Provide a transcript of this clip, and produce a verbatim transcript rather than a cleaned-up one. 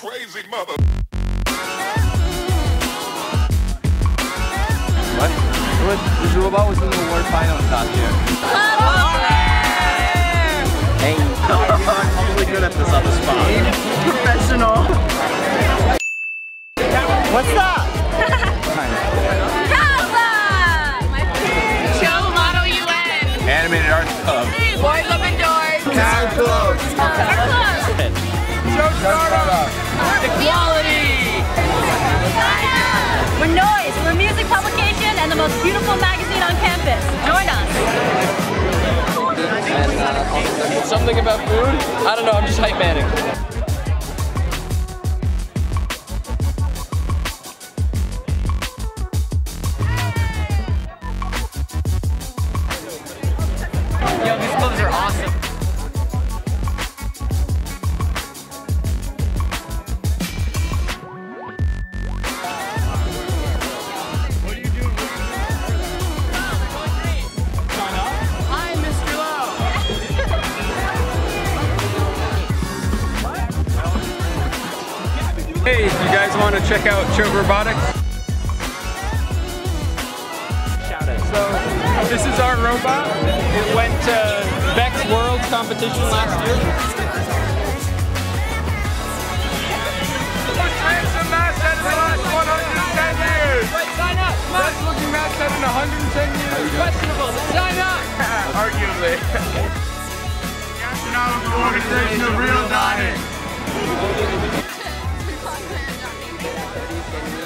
crazy mother. What? What? This robot was in the award final last year. Hey, I'm really good at this on the spot. Professional. What's that? Show Model U N. Animated Arts Club. Boys Open Doors. Cat Club. Car Club. Show Startup. Equality. We're Noise. We're a music publication and the most beautiful magazine on campus. Join us. And, uh, something about food? I don't know, I'm just hype manning. Yo, these clothes are awesome. Hey, you guys want to check out Chove Robotics? Shout out. So, this is our robot. It went to Vex World competition last year. Most handsome mascot in the last one hundred ten years! Wait, sign up! Best looking mascot in one hundred ten years! Questionable, sign up! Arguably. National Organization of Real Dining.